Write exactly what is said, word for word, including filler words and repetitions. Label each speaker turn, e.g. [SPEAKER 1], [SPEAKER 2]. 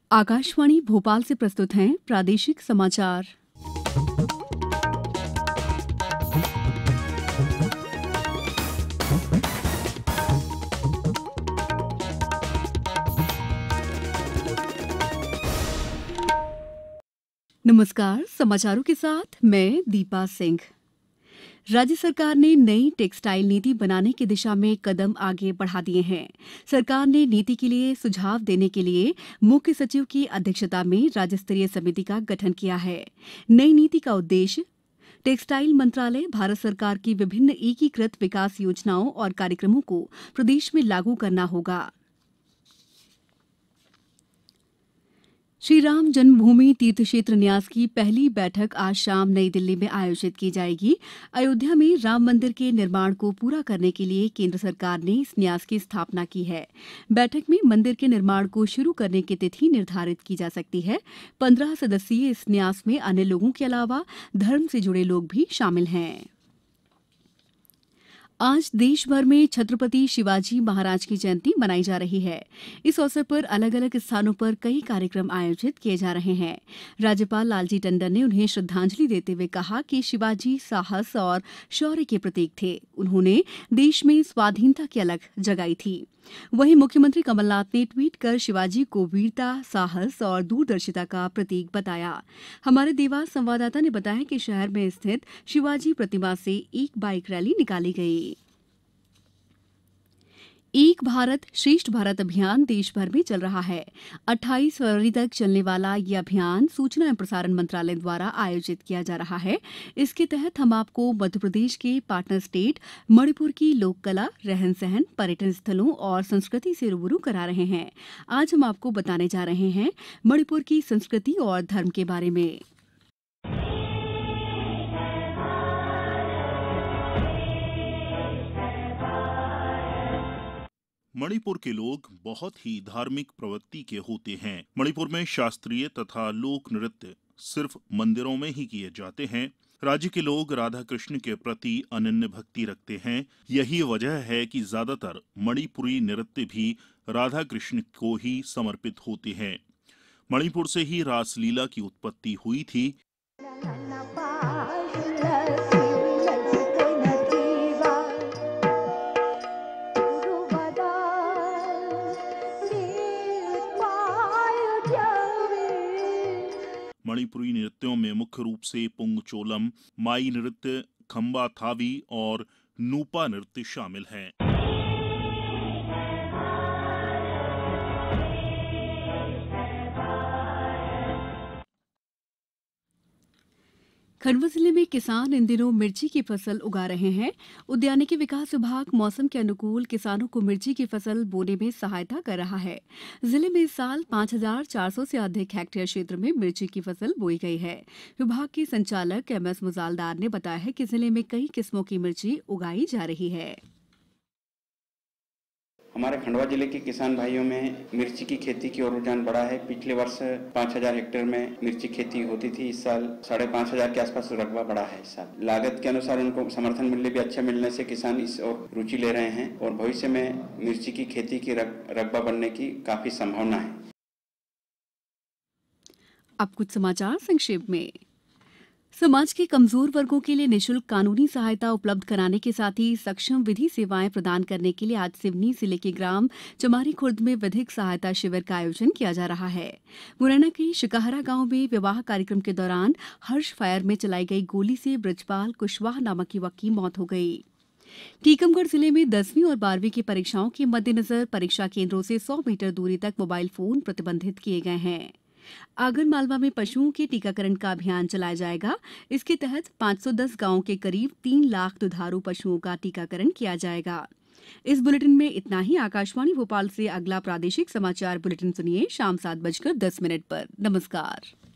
[SPEAKER 1] आकाशवाणी भोपाल से प्रस्तुत हैं प्रादेशिक समाचार। नमस्कार, समाचारों के साथ मैं दीपा सिंह। राज्य सरकार ने नई टेक्सटाइल नीति बनाने की दिशा में कदम आगे बढ़ा दिए हैं। सरकार ने नीति के लिए सुझाव देने के लिए मुख्य सचिव की अध्यक्षता में राज्य स्तरीय समिति का गठन किया है। नई नीति का उद्देश्य टेक्सटाइल मंत्रालय, भारत सरकार की विभिन्न एकीकृत विकास योजनाओं और कार्यक्रमों को प्रदेश में लागू करना होगा। श्री राम जन्मभूमि तीर्थ क्षेत्र न्यास की पहली बैठक आज शाम नई दिल्ली में आयोजित की जाएगी। अयोध्या में राम मंदिर के निर्माण को पूरा करने के लिए केंद्र सरकार ने इस न्यास की स्थापना की है। बैठक में मंदिर के निर्माण को शुरू करने की तिथि निर्धारित की जा सकती है। पंद्रह सदस्यीय इस न्यास में अन्य लोगों के अलावा धर्म से जुड़े लोग भी शामिल हैं। आज देश भर में छत्रपति शिवाजी महाराज की जयंती मनाई जा रही है। इस अवसर पर अलग अलग स्थानों पर कई कार्यक्रम आयोजित किए जा रहे हैं। राज्यपाल लालजी टंडन ने उन्हें श्रद्धांजलि देते हुए कहा कि शिवाजी साहस और शौर्य के प्रतीक थे। उन्होंने देश में स्वाधीनता की अलख जगाई थी। वहीं मुख्यमंत्री कमलनाथ ने ट्वीट कर शिवाजी को वीरता, साहस और दूरदर्शिता का प्रतीक बताया। हमारे देवास संवाददाता ने बताया कि शहर में स्थित शिवाजी प्रतिमा से एक बाइक रैली निकाली गई। एक भारत श्रेष्ठ भारत अभियान देश भर में चल रहा है। अट्ठाईस फरवरी तक चलने वाला ये अभियान सूचना एवं प्रसारण मंत्रालय द्वारा आयोजित किया जा रहा है। इसके तहत हम आपको मध्य प्रदेश के पार्टनर स्टेट मणिपुर की लोक कला, रहन सहन, पर्यटन स्थलों और संस्कृति से रूबरू करा रहे हैं। आज हम आपको बताने जा रहे हैं मणिपुर की संस्कृति और धर्म के बारे में।
[SPEAKER 2] मणिपुर के लोग बहुत ही धार्मिक प्रवृत्ति के होते हैं। मणिपुर में शास्त्रीय तथा लोक नृत्य सिर्फ मंदिरों में ही किए जाते हैं। राज्य के लोग राधा कृष्ण के प्रति अनन्य भक्ति रखते हैं। यही वजह है कि ज्यादातर मणिपुरी नृत्य भी राधा कृष्ण को ही समर्पित होते हैं। मणिपुर से ही रासलीला की उत्पत्ति हुई थी। मणिपुरी नृत्यों में मुख्य रूप से पुंगचोलम, माई नृत्य, खंबा थावी और नूपा नृत्य शामिल हैं।
[SPEAKER 1] खंडवा जिले में किसान इन दिनों मिर्ची की फसल उगा रहे हैं। उद्यानिकी विकास विभाग मौसम के अनुकूल किसानों को मिर्ची की फसल बोने में सहायता कर रहा है। जिले में इस साल पाँच हजार चार सौ से अधिक हेक्टेयर क्षेत्र में मिर्ची की फसल बोई गई है। विभाग के संचालक एम एस मुजालदार ने बताया है कि जिले में कई किस्मों की मिर्ची उगाई जा रही है।
[SPEAKER 3] हमारे खंडवा जिले के किसान भाइयों में मिर्ची की खेती की ओर रुझान बढ़ा है। पिछले वर्ष पाँच हजार हेक्टेयर में मिर्ची खेती होती थी। इस साल साढ़े पाँच हजार के आसपास रकबा बढ़ा है। इस साल लागत के अनुसार उनको समर्थन मूल्य भी अच्छा मिलने से किसान इस ओर रुचि ले रहे हैं और भविष्य में मिर्ची की खेती की रकबा बढ़ने की काफी संभावना है।
[SPEAKER 1] अब कुछ समाचार संक्षेप में। समाज के कमजोर वर्गों के लिए निःशुल्क कानूनी सहायता उपलब्ध कराने के साथ ही सक्षम विधि सेवाएं प्रदान करने के लिए आज सिवनी जिले के ग्राम चमारी खुर्द में विधिक सहायता शिविर का आयोजन किया जा रहा है। मुरैना के शिकाहरा गांव में विवाह कार्यक्रम के दौरान हर्ष फायर में चलाई गई गोली से ब्रजपाल कुशवाहा नामक युवक की मौत हो गई। टीकमगढ़ जिले में दसवीं और बारहवीं की परीक्षाओं के मद्देनजर परीक्षा केंद्रों से सौ मीटर दूरी तक मोबाइल फोन प्रतिबंधित किए गए हैं। आगरमालवा में पशुओं के टीकाकरण का अभियान चलाया जाएगा। इसके तहत पाँच सौ दस गांवों के करीब तीन लाख दुधारू पशुओं का टीकाकरण किया जाएगा। इस बुलेटिन में इतना ही। आकाशवाणी भोपाल से अगला प्रादेशिक समाचार बुलेटिन सुनिए शाम सात बजकर दस मिनट पर। नमस्कार।